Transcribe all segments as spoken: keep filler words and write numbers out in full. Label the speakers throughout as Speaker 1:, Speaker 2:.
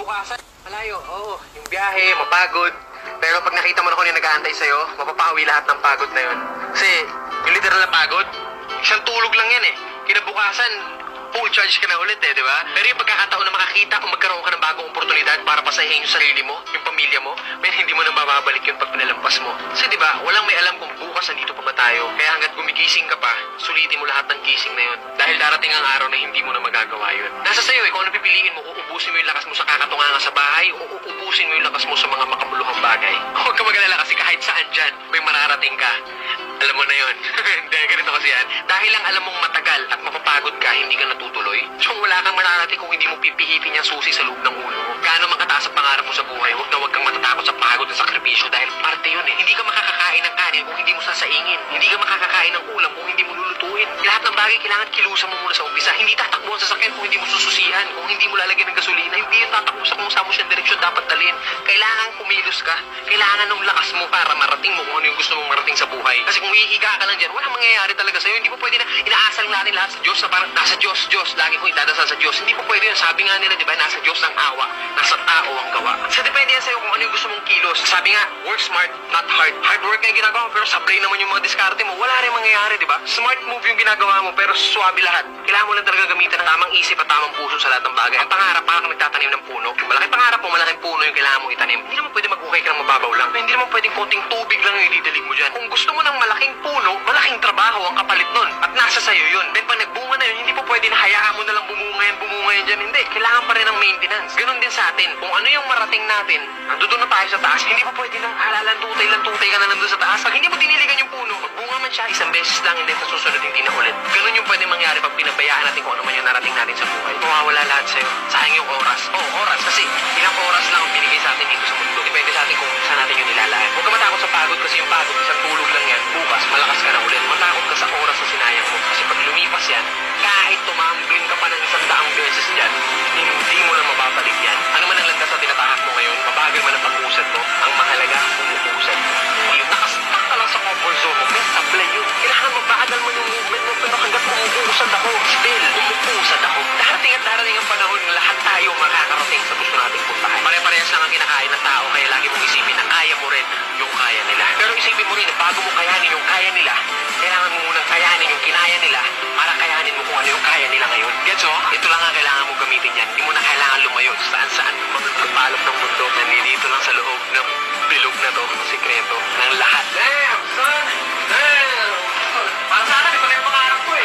Speaker 1: kinabukasan, malayo, oo. Yung biyahe, mapagod. Pero pag nakita mo na kung yung nag-aantay sa'yo, mapapawi lahat ng pagod na yun. Kasi, yung literal na pagod, isang tulog lang yan eh. Kinabukasan, full charge ka na ulit eh, di ba? Pero yung pagkakataon na makakita kung magkaroon ka ng bagong oportunidad para pasahin yung sarili mo, yung pamilya mo, men, hindi mo na mababalik yun pag pinalampas mo. Kasi di ba, walang may alam kung bukas nandito pa ba tayo. Kaya hanggat gumigising ka pa, sulitin mo lahat ng gising na yun. Dahil darating ang araw na hindi mo na magagawa yun. Nasa sa'yo eh, kung ano pipiliin mo, uubusin mo yung lakas mo sa kakatunganga sa bahay, o uubusin mo yung lakas mo sa mga makabuluhang bagay. Huwag ka mag-alala kasi kahit saan dyan, may mararating ka. Alam mo na yun. Hindi, ganito kasi yan. Dahil lang alam mong matagal at mapapagod ka, hindi ka natutuloy. So wala kang mararating kung hindi mo pipihitin yung susi sa loob ng ulo mo. Gaano man kataas ang pangarap mo sa buhay, huwag na huwag kang matatakot sa pagod at sakripisyo dahil parte yun eh. Hindi ka makakakain ng kanin kung hindi mo sasaingin. Hindi ka makakakain ng ulam kung hindi mo lulutuin. Lahat ng bagay kailangan kilusan mo muna sa umpisa. Hindi tatakbo ang sasakyan kung hindi mo sususian. Kung hindi mo lalagyan ng gasolina, hindi yung tatakbo sa kung saan mo siyang direksyon dapat dalhin. Kailangan kumilos ka. Kailangan ng lakas mo para marating mo kung ano yung gusto mong marating sa buhay. Kasi kung hihiga ka lang dyan, walang mangyayari talaga sa'yo. Hindi mo pwede na inaasal natin lahat sa Diyos na parang nasa Diyos, Diyos. Lagi ko idadasal sa Diyos. Hindi po pwede yun. Sabi nga nila, di ba, nasa Diyos ang awa. Nasa tao ang gawa. Sa depende yan sa'yo kung ano yung gusto mong kilos. Sabi nga, work smart, not hard. Hard work nga yung ginagawa mo, pero sablay naman yung mga diskarte mo. Wala rin mangyayari, di ba? Smart move yung ginagawa mo, pero swabe lahat. Kailangan mo lang talaga gamitan ng tamang isip at tamang puso sa lahat ng bagay. Ang pangarap, parang kang nagtatanim ng puno. Yung malaking pangarap mo, malaking puno yung kailangan mong itanim. Hindi naman pwede mag-ukay ka ng mababaw lang. Hindi naman pwedeng konting tubig lang yung ididalig mo dyan. Kung gusto mo ng malaking puno, malaking trabaho ang kapalit nun. At nasa sa'yo yun. Then pag nagbunga na yun, hindi po pwede na hayaan mo na lang bumunga yan, bumunga yan dyan. Hindi. Kailangan pa rin ng maintenance. Ganun din sa atin. Kung ano yung marating natin, nandun na tayo sa taas, hindi po pwede na halalan tutay lang tutay ka na nandun sa taas. Pag hindi mo diniligan yung puno, magbunga man siya isang beses lang, hindi sa susunod hindi na ulit. Ganun yung pwede mangyari pag pinabayaan natin kung ano man yung narating natin sa buhay. Mawawala lahat sa'yo. Sayang yung oras. Oo, oh, oras. Kasi ilang oras lang ang binigay sa atin dito sa mundo. Depende sa atin kung saan natin yung nilalaan. Huwag ka matakot sa pagod kasi yung pagod, isang tulog lang yan. Bukas, malakas ka na ulit. Matakot ka sa oras na sinayang mo. Kasi pag lumipas yan, kahit tumambling ka pa ng isang daang beses dyan, hindi mo na mababalik yan. Ano man ang landas na tinatahak mo ngayon, mabagal man ang pag-usad mo, ang mahalaga, umuusad mo. Yung nakastuck ka lang sa comfort zone mo, may sablay yun. Kailangan mabagal mo yung movement mo, pero hanggat umuusad ako, still, umuusad ako. Darating at darating ang panahon, lahat tayo makakarating sa gusto nating puntahan. Pare-parehas lang ang kinakain ng tao, kaya lagi mong isipin na kaya mo rin yung kaya nila. Pero isipin mo rin na bago mo kayanin yung kaya nila, kailangan mo munang kayanin yung kinaya nila para kayanin mo kung ano yung kaya nila ngayon. Gets mo? Ito lang ang kailangan mo gamitin yan. Hindi mo na kailangan lumayo saan-saan. Magpapalok ng mundo. Nandito lang sa loob ng bilog na to, ng sikreto, ng lahat. Damn, son! Damn! Para sana, di ko na yung pangarap ko eh.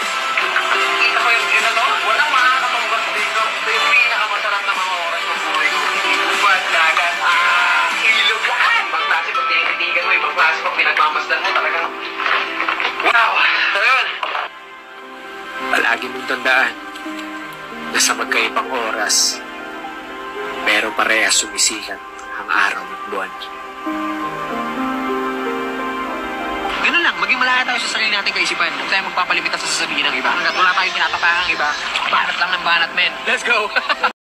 Speaker 1: Kita ko yung yun na to, walang makakatumbas dito. Ito yung pinakamasarap na mga oras ng buhay ko. Ubad, dagat, ah, ilog, lahat. Ibang klase pag tinititigan mo, ibang klase pag pinagmamasdan mo, talagang wow! Ayun!
Speaker 2: Palagi mong tandaan na sa magkaibang oras, pero parehas sumisikat ang araw at buwan.
Speaker 1: Ganun lang, maging malaya tayo sa sarili nating kaisipan. Huwag tayo magpapalimita sa sasabihin ng iba. Hanggat wala tayong tinatapangang iba, banat lang ng banat, men. Let's go!